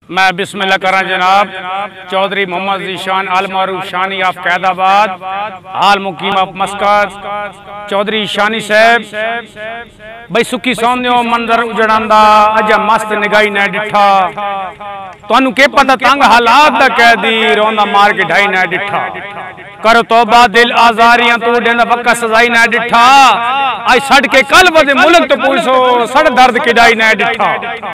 मैं बिस्मिल्लाह करा जनाब चौधरी मोहम्मद ज़ीशान अल मारूफ शानी ऑफ कैदाबाद हाल मुकीम ऑफ मस्कत चौधरी शानी साहब भाई सुखी सौंदे मंजर उजड़ांदा अजा मस्त निगाही न डिठा तुहानू के पता तंग हालात दा कैदी रोंदा मार के ढाई न डिठा करो तौबा दिल आजारियां तू देंदा पक्का सजाई न डिठा आई सड़ के कल बदे मुल्क तो पूछो सड़ दर्द किडाई न डिठा।